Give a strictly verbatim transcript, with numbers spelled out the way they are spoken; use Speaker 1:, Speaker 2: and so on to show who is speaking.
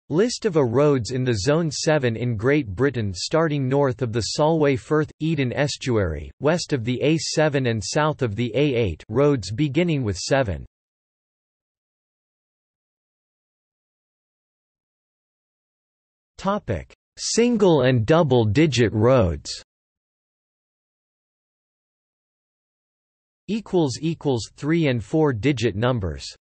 Speaker 1: List of A roads in the Zone seven in Great Britain starting north of the Solway Firth – Eden Estuary, west of the A seven and south of the A eight roads beginning with seven. Single and double-digit roads. Three and four-digit numbers.